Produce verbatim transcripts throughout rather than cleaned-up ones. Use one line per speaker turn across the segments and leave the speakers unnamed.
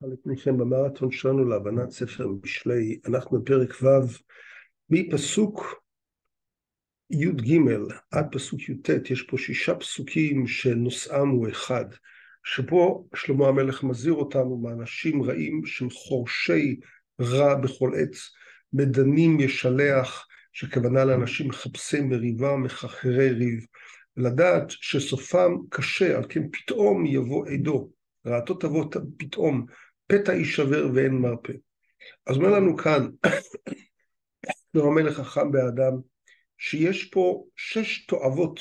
לפניכם במרתון שלנו להבנת ספר משלי, אנחנו בפרק ו' מפסוק י"ג עד פסוק י"ט, יש פה שישה פסוקים שנושאם הוא אחד, שבו שלמה המלך מזהיר אותנו מאנשים רעים שהם חורשי רע בכל עץ, מדנים ישלח, שכוונה לאנשים מחפשי מריבה, מחרחרי ריב, ולדעת שסופם קשה, על כן פתאום יבוא עדו, רעתו תבוא פתאום, פתע יישבר ואין מרפא. אז אומר לנו כאן, שלמה המלך חכם באדם, שיש פה שש תועבות,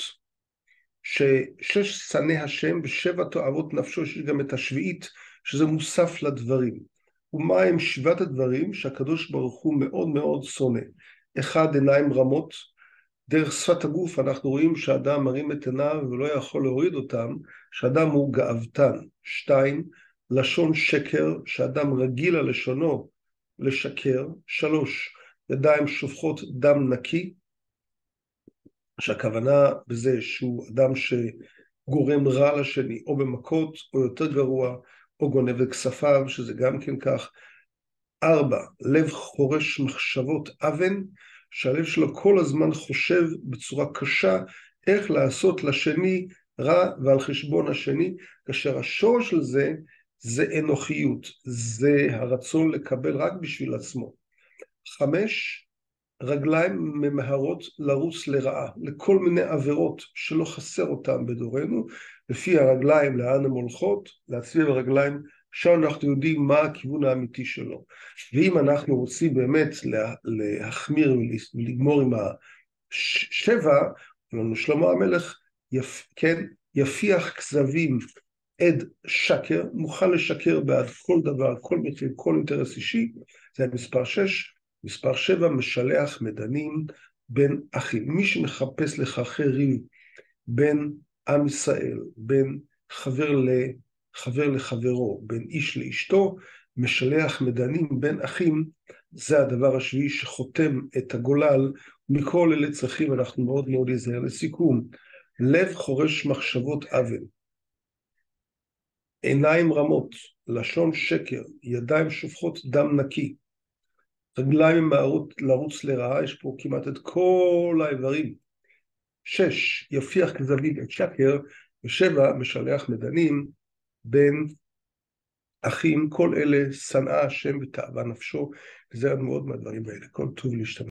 שש שנא השם ושבע תועבות נפשו, שיש גם את השביעית, שזה מוסף לדברים. ומה הם שבעת הדברים שהקדוש ברוך הוא מאוד מאוד שונא? אחד, עיניים רמות. דרך שפת הגוף אנחנו רואים שאדם מרים את עיניו ולא יכול להוריד אותם, שאדם הוא גאוותן. שתיים, לשון שקר, שאדם רגיל על לשונו לשקר. שלוש, ידיים שופכות דם נקי, שהכוונה בזה שהוא אדם שגורם רע לשני, או במכות, או יותר גרוע, או גונב את כספיו, שזה גם כן כך. ארבע, לב חורש מחשבות אבן, שהלב שלו כל הזמן חושב בצורה קשה, איך לעשות לשני רע ועל חשבון השני, כאשר השורש של זה, זה אנוכיות, זה הרצון לקבל רק בשביל עצמו. חמש, רגליים ממהרות לרוץ לרעה, לכל מיני עבירות שלא חסר אותם בדורנו, לפי הרגליים לאן הן הולכות, להצביע ברגליים, שם אנחנו יודעים מה הכיוון האמיתי שלו. ואם אנחנו רוצים באמת להחמיר ולגמור עם השבע, לנו שלמה המלך, יפ, כן, יפיח כזבים עד שקר, מוכן לשקר בעד כל דבר, כל מחיר, כל אינטרס אישי, זה מספר שש. מספר שבע, משלח מדנים בין אחים. מי שמחפש לחרחר ריב בין עם ישראל, בין חבר לחבר לחברו, בין איש לאשתו, משלח מדנים בין אחים, זה הדבר השביעי שחותם את הגולל. מכל אלה צריכים אנחנו מאוד מאוד להיזהר. לסיכום, לב חורש מחשבות אבן, עיניים רמות, לשון שקר, ידיים שופכות דם נקי, רגליים ממהרות לרוץ לרעה, יש פה כמעט את כל האיברים. שש, יפיח כזבים את שקר, ושבע, משלח מדנים בין אחים, כל אלה שנאה השם ותאווה נפשו, וזה מאוד מהדברים האלה. כל טוב להשתמש.